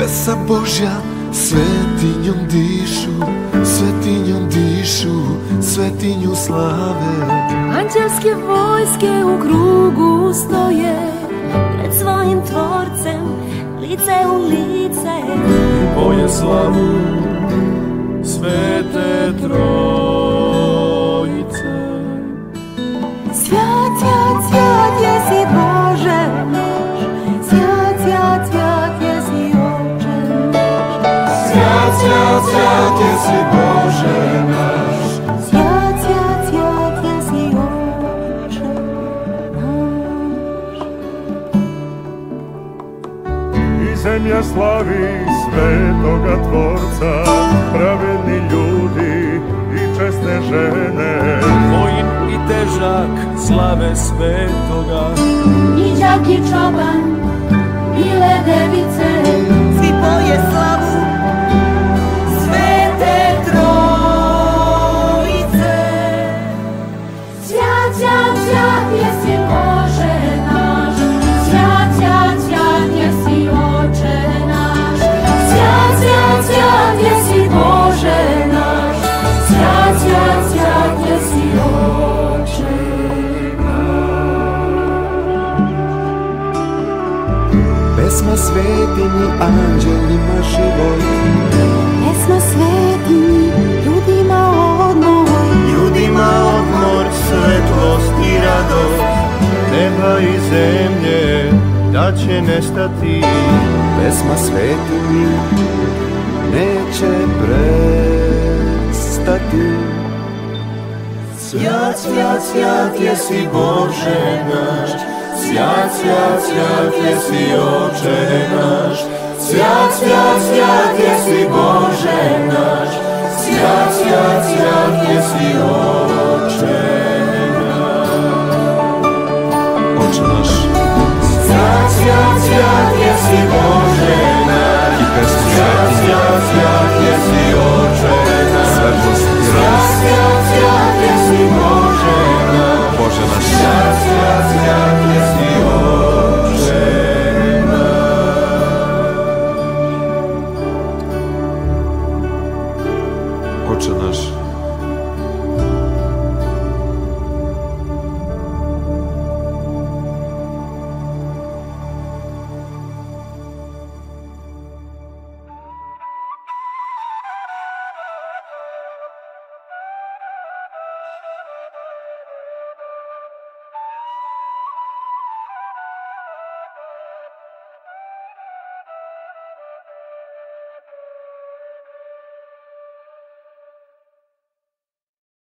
Deca Božja svetinjom dišu, svetinjom dišu, svetinju slave. Anđelske vojske u krugu stoje pred svojim tvorcem, lice u lice. Poje slavu Svete Trojice. Svjat, svjat, svjat jesi Bože naš, svjat, svjat, svjat jesi Oče naš. Svjat, svjat, svjat jesi Bože naš, svjat, svjat, svjat jesi Oče naš. I zemlja slavi Svetoga Tvorca, pravedni ljudi i česne žene. Vojin i težak slave Svetoga, I đak i čoban, bile device, svi poje slavu Svete Trojice. Svjat, svjat, svjat jesi Bože naš, svjat, svjat, svjat jesi Oče naš. Svjat, svjat, svjat jesi Bože naš, svjat, svjat, svjat jesi Oče naš. pesma svetinji anđelima život, Pesma svetinji ljudima odmor, Ljudima odmor, svetlost i radost, neba i zemlje da će nestati. pesma svetinji neće prestati. Svjat, svjat, svjat jesi Bože naš, svjat, svjat, svjat jesi Oče naš. Svjat, svjat, svjat jesi Bože naš, svjat, svjat, svjat jesi Oče naš. Oče naš, Svjat, svjat, svjat jesi Bože naš, i pesma svjat, svetinji, svjat, svjat jesi Oče naš. svetlost i Svjat, radost, svjat, svjat jesi Bože naš, Bože naš. svjat, svjat, svjat jesi Oče naš. Oče naš,